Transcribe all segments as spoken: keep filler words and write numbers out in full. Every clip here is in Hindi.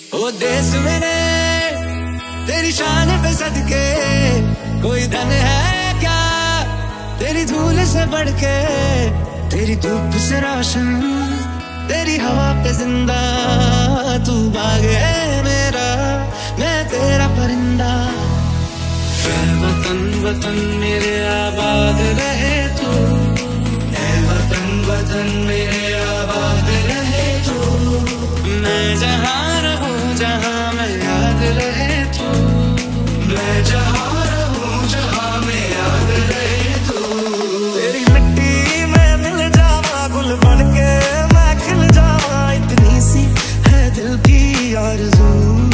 ओ देश मेरे तेरी शान पे सदके, कोई धन है क्या तेरी धूल से बढ़ के। तेरी धूप से रोशन, तेरी हवा पे जिंदा, तू बाग है मेरा, मैं तेरा परिंदा। ऐ वतन वतन मेरे आबाद रहे तू, ऐ वतन वतन मेरे आबाद रहे तू। मैं जहाँ रहूं जहाँ मैं याद रहे तू, मैं जहाँ रहूं जहाँ मैं याद रहे तू। तेरी मिट्टी में मिल जावा गुल बन के, मैं खिल जावा, इतनी सी है दिल की आरज़ू।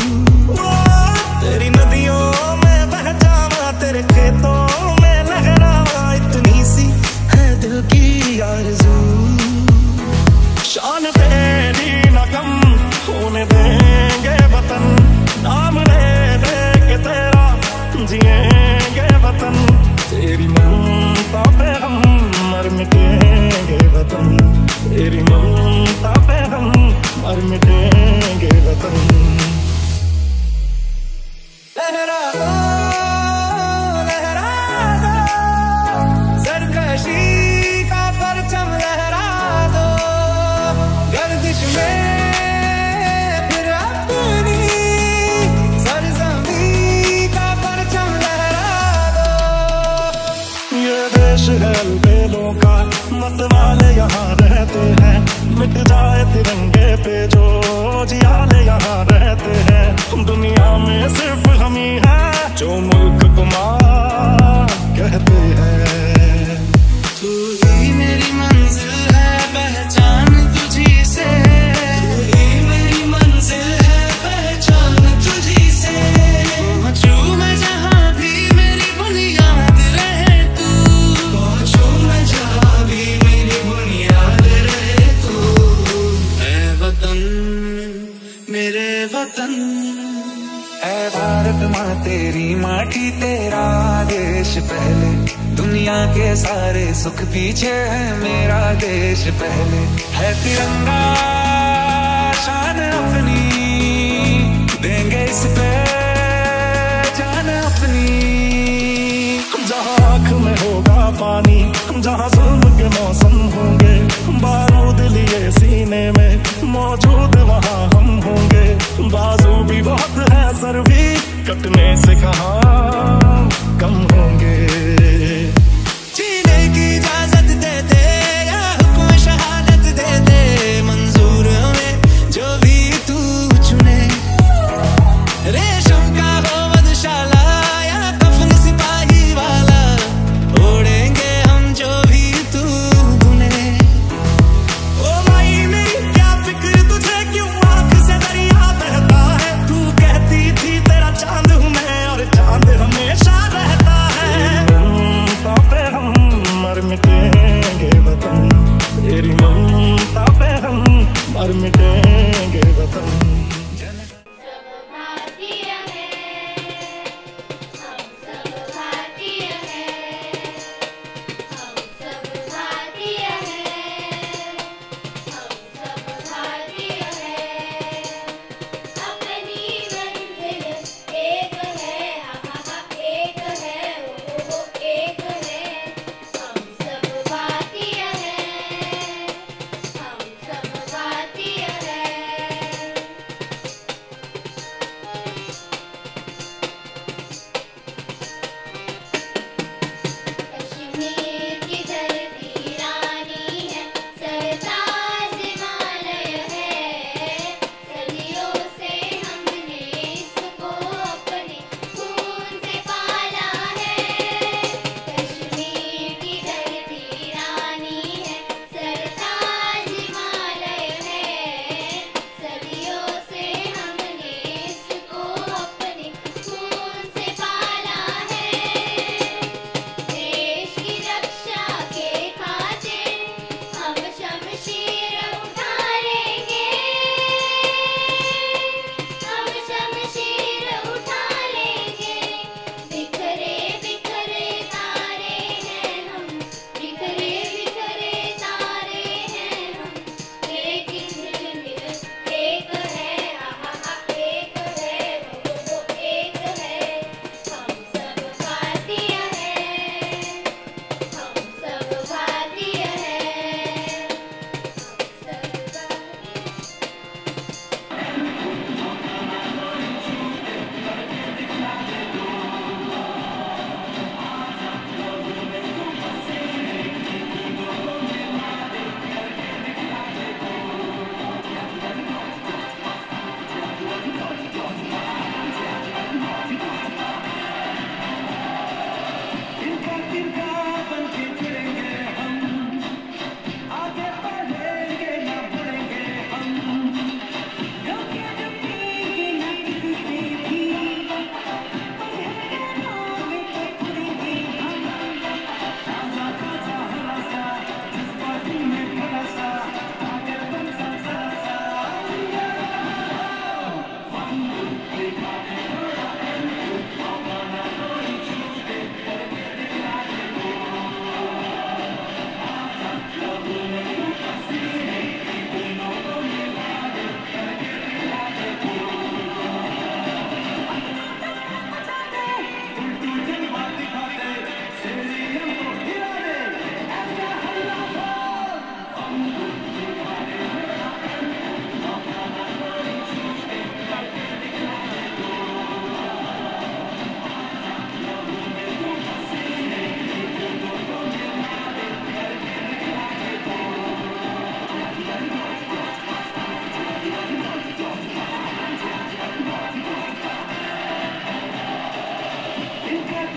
तेरी नदियों में बह जावा, तेरे खेतों में लहरावा, इतनी सी है दिल की आरज़ू। शान तेरी न कम होने देंगे वतन, नाम ले दे के तेरा जिएंगे वतन। तेरी ममता पे हम मर मिटेंगे वतन, तेरी ममता पे हम मर मिटेंगे वतन। लहरा दो लहरा दो, सरकशी का परचम लहरा दो, गर्दिश में फिर अपनी सरजमी का परचम लहरा दो। ये देश है बेलों का, मत वाले यहाँ रहते हैं, मिट जाए तिरंगे पे जो जियाले यहाँ रहते हैं। दुनिया में सिर्फ हम ही हैं जो मुल्क को मां कहते हैं। तू ही मेरी मंजिल है, पहचान तुझी से, तू ही मेरी मंजिल है, पहचान तुझी से। पहुंचूं मैं जहाँ भी मेरी बुनियाद रहे तू, पहुंचूं मैं जहाँ भी मेरी बुनियाद रहे तू। ऐ वतन मेरे वतन, ऐ भारत माँ तेरी माटी तेरा देश पहले, दुनिया के सारे सुख पीछे है मेरा देश पहले। है तिरंगा शान अपनी, देंगे इस पे जान अपनी। जहाँ आँख में होगा पानी, जहाँ जुल्म के मौसम होंगे, बारूद लिए सीने में मौजूद वहाँ हम होंगे। बाजू भी बहुत है, सर भी कटने से कहाँ कम होंगे। जीने की इजाजत दे दे या हुक्म शहादत दे दे, मंजूर हमें जो भी तू चुने। रेशम का हो वधशाला या कफन सिपाही वाला, ओढ़ेंगे हम जो भी तू बुने। ओ माई मेरी क्या फिक्र तुझे, क्यों आँख से दरिया बहता है। तू कहती थी तेरा चांद हूँ मैं और चांद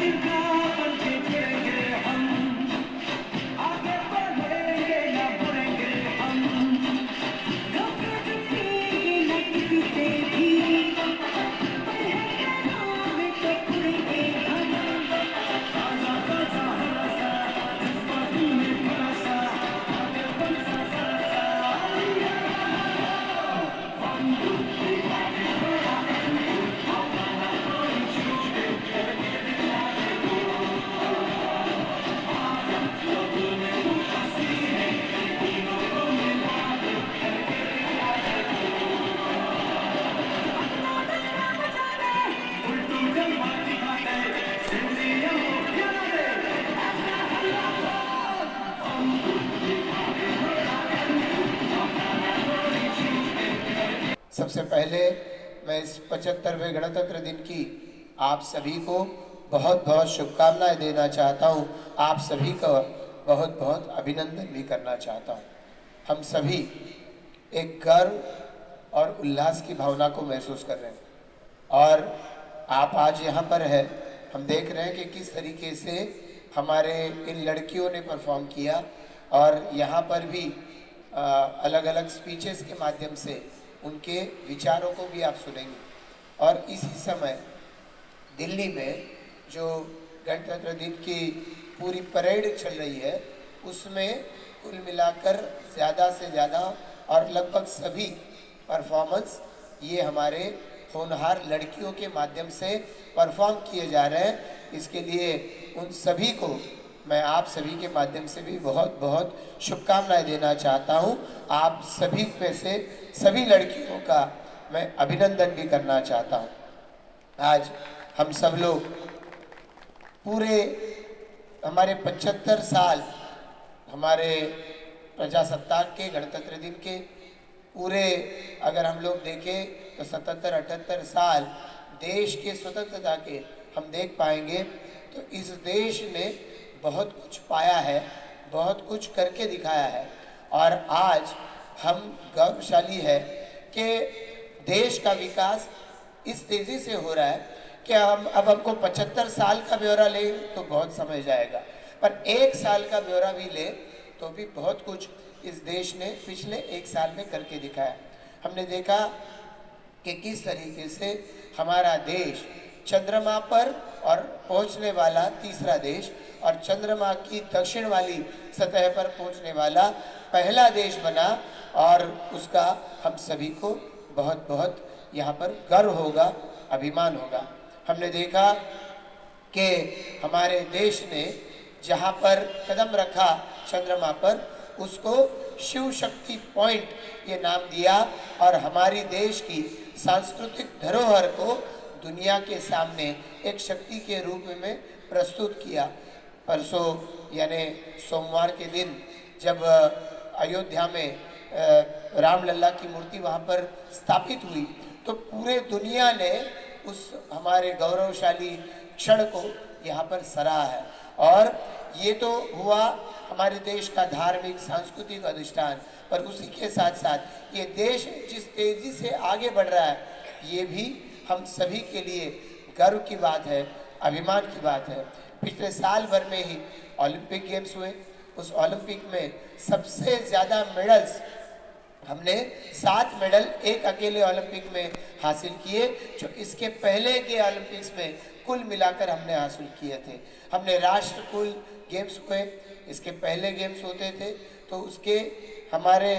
सबसे पहले मैं इस पचहत्तरवें गणतंत्र दिन की आप सभी को बहुत बहुत शुभकामनाएं देना चाहता हूं। आप सभी का बहुत बहुत अभिनंदन भी करना चाहता हूं। हम सभी एक गर्व और उल्लास की भावना को महसूस कर रहे हैं और आप आज यहाँ पर है। हम देख रहे हैं कि किस तरीके से हमारे इन लड़कियों ने परफॉर्म किया और यहाँ पर भी आ, अलग अलग स्पीचेस के माध्यम से उनके विचारों को भी आप सुनेंगे। और इसी समय दिल्ली में जो गणतंत्र दिन की पूरी परेड चल रही है उसमें कुल मिलाकर ज़्यादा से ज़्यादा और लगभग सभी परफॉर्मेंस ये हमारे होनहार लड़कियों के माध्यम से परफॉर्म किए जा रहे हैं। इसके लिए उन सभी को मैं आप सभी के माध्यम से भी बहुत बहुत शुभकामनाएं देना चाहता हूं। आप सभी में से सभी लड़कियों का मैं अभिनंदन भी करना चाहता हूं। आज हम सब लोग पूरे हमारे पचहत्तर साल हमारे प्रजासत्ताक के गणतंत्र दिन के पूरे अगर हम लोग देखें तो सतहत्तर अठहत्तर साल देश के स्वतंत्रता के हम देख पाएंगे। तो इस देश ने बहुत कुछ पाया है, बहुत कुछ करके दिखाया है और आज हम गौरवशाली है कि देश का विकास इस तेज़ी से हो रहा है कि हम अब हमको पचहत्तर साल का ब्यौरा लें तो बहुत समय जाएगा, पर एक साल का ब्यौरा भी ले तो भी बहुत कुछ इस देश ने पिछले एक साल में करके दिखाया। हमने देखा कि किस तरीके से हमारा देश चंद्रमा पर और पहुंचने वाला तीसरा देश और चंद्रमा की दक्षिण वाली सतह पर पहुंचने वाला पहला देश बना और उसका हम सभी को बहुत बहुत यहाँ पर गर्व होगा, अभिमान होगा। हमने देखा कि हमारे देश ने जहाँ पर कदम रखा चंद्रमा पर उसको शिव शक्ति पॉइंट ये नाम दिया और हमारी देश की सांस्कृतिक धरोहर को दुनिया के सामने एक शक्ति के रूप में प्रस्तुत किया। परसों यानी सोमवार के दिन जब अयोध्या में रामलला की मूर्ति वहाँ पर स्थापित हुई तो पूरे दुनिया ने उस हमारे गौरवशाली क्षण को यहाँ पर सराहा है। और ये तो हुआ हमारे देश का धार्मिक सांस्कृतिक अधिष्ठान, पर उसी के साथ साथ ये देश जिस तेज़ी से आगे बढ़ रहा है ये भी हम सभी के लिए गर्व की बात है, अभिमान की बात है। पिछले साल भर में ही ओलंपिक गेम्स हुए, उस ओलंपिक में सबसे ज़्यादा मेडल्स हमने सात मेडल एक अकेले ओलंपिक में हासिल किए, जो इसके पहले के ओलंपिक्स में कुल मिलाकर हमने हासिल किए थे। हमने राष्ट्रकुल गेम्स हुए, इसके पहले गेम्स होते थे तो उसके हमारे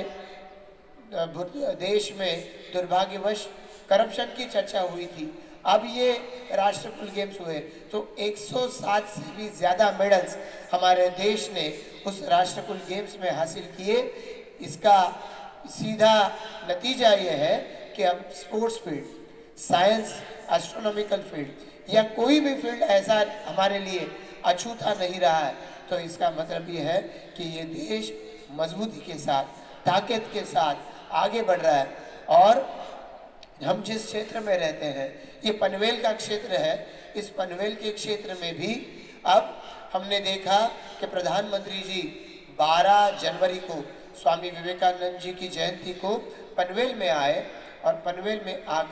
देश में दुर्भाग्यवश करप्शन की चर्चा हुई थी। अब ये राष्ट्रकुल गेम्स हुए तो एक सौ सात से भी ज़्यादा मेडल्स हमारे देश ने उस राष्ट्रकुल गेम्स में हासिल किए। इसका सीधा नतीजा ये है कि अब sports field, science, astronomical field या कोई भी फील्ड ऐसा हमारे लिए अछूता नहीं रहा है। तो इसका मतलब ये है कि ये देश मजबूती के साथ, ताकत के साथ आगे बढ़ रहा है। और हम जिस क्षेत्र में रहते हैं ये पनवेल का क्षेत्र है, इस पनवेल के क्षेत्र में भी अब हमने देखा कि प्रधानमंत्री जी बारह जनवरी को स्वामी विवेकानंद जी की जयंती को पनवेल में आए और पनवेल में आकर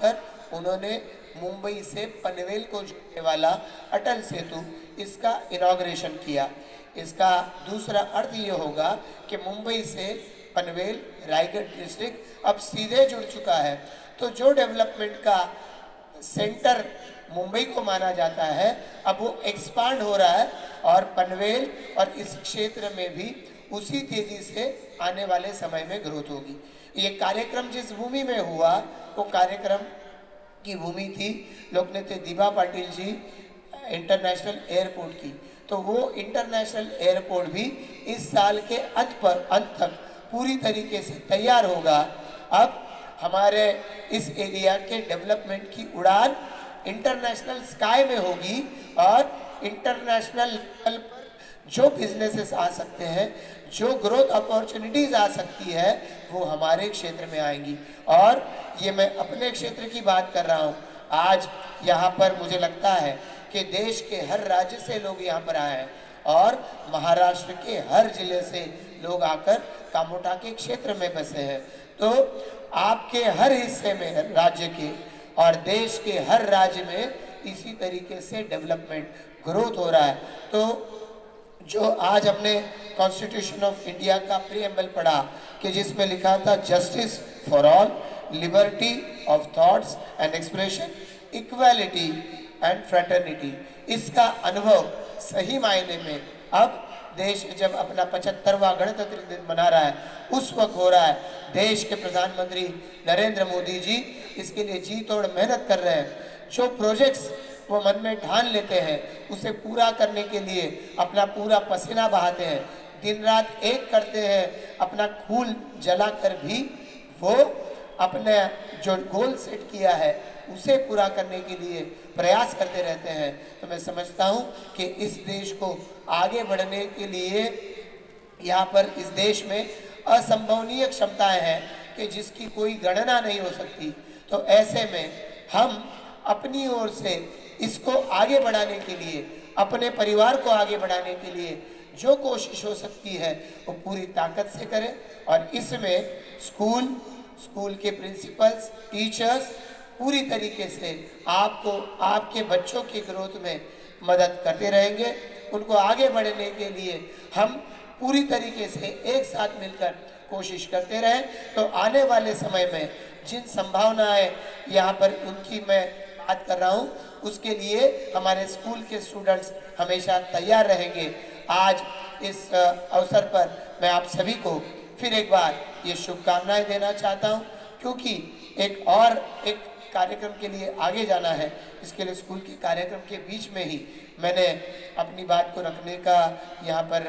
उन्होंने मुंबई से पनवेल को जोड़ने वाला अटल सेतु, इसका इनॉग्रेशन किया। इसका दूसरा अर्थ ये होगा कि मुंबई से पनवेल रायगढ़ डिस्ट्रिक्ट अब सीधे जुड़ चुका है। तो जो डेवलपमेंट का सेंटर मुंबई को माना जाता है, अब वो एक्सपांड हो रहा है और पनवेल और इस क्षेत्र में भी उसी तेजी से आने वाले समय में ग्रोथ होगी। ये कार्यक्रम जिस भूमि में हुआ, वो कार्यक्रम की भूमि थी लोकनेता दीपा पाटिल जी इंटरनेशनल एयरपोर्ट की। तो वो इंटरनेशनल एयरपोर्ट भी इस साल के अंत पर अंत तक पूरी तरीके से तैयार होगा। अब हमारे इस एरिया के डेवलपमेंट की उड़ान इंटरनेशनल स्काई में होगी और इंटरनेशनल लेवल पर जो बिजनेसेस आ सकते हैं, जो ग्रोथ अपॉर्चुनिटीज आ सकती है, वो हमारे क्षेत्र में आएंगी। और ये मैं अपने क्षेत्र की बात कर रहा हूँ। आज यहाँ पर मुझे लगता है कि देश के हर राज्य से लोग यहाँ पर आए हैं और महाराष्ट्र के हर जिले से लोग आकर कामोटा के क्षेत्र में बसे हैं। तो आपके हर हिस्से में राज्य के और देश के हर राज्य में इसी तरीके से डेवलपमेंट ग्रोथ हो रहा है। तो जो आज हमने कॉन्स्टिट्यूशन ऑफ इंडिया का प्रीएम्बल पढ़ा कि जिसमें लिखा था justice for all, liberty of thoughts and expression, equality and fraternity, इसका अनुभव सही मायने में अब देश जब अपना पचहत्तरवां गणतंत्र दिन मना रहा है, उस वक्त हो रहा है। देश के प्रधानमंत्री नरेंद्र मोदी जी इसके लिए जी तोड़ मेहनत कर रहे हैं। जो प्रोजेक्ट्स वो मन में ठान लेते हैं, उसे पूरा करने के लिए अपना पूरा पसीना बहाते हैं, दिन रात एक करते हैं, अपना खून जलाकर भी वो अपने जो गोल सेट किया है उसे पूरा करने के लिए प्रयास करते रहते हैं। तो मैं समझता हूँ कि इस देश को आगे बढ़ने के लिए यहाँ पर इस देश में असंभवनीय क्षमताएं हैं कि जिसकी कोई गणना नहीं हो सकती। तो ऐसे में हम अपनी ओर से इसको आगे बढ़ाने के लिए, अपने परिवार को आगे बढ़ाने के लिए जो कोशिश हो सकती है वो पूरी ताकत से करें। और इसमें स्कूल स्कूल के प्रिंसिपल्स, टीचर्स पूरी तरीके से आपको आपके बच्चों की ग्रोथ में मदद करते रहेंगे। उनको आगे बढ़ने के लिए हम पूरी तरीके से एक साथ मिलकर कोशिश करते रहें। तो आने वाले समय में जिन संभावनाएं यहाँ पर उनकी मैं बात कर रहा हूँ, उसके लिए हमारे स्कूल के स्टूडेंट्स हमेशा तैयार रहेंगे। आज इस अवसर पर मैं आप सभी को फिर एक बार ये शुभकामनाएं देना चाहता हूँ, क्योंकि एक और एक कार्यक्रम के लिए आगे जाना है। इसके लिए स्कूल के कार्यक्रम के बीच में ही मैंने अपनी बात को रखने का यहाँ पर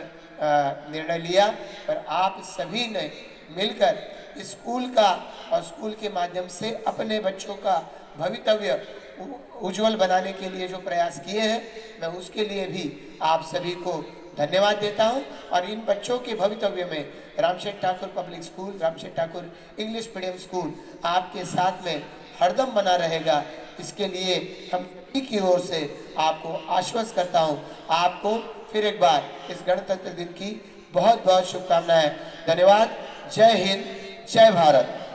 निर्णय लिया। पर आप सभी ने मिलकर स्कूल का और स्कूल के माध्यम से अपने बच्चों का भवितव्य उज्जवल बनाने के लिए जो प्रयास किए हैं, मैं उसके लिए भी आप सभी को धन्यवाद देता हूं। और इन बच्चों के भवितव्य में Ramsheth Thakur public school, Ramsheth Thakur English medium school आपके साथ में हरदम बना रहेगा। इसके लिए हम सभी की ओर से आपको आश्वस्त करता हूं। आपको फिर एक बार इस गणतंत्र दिन की बहुत बहुत शुभकामनाएं। धन्यवाद। जय हिंद, जय भारत।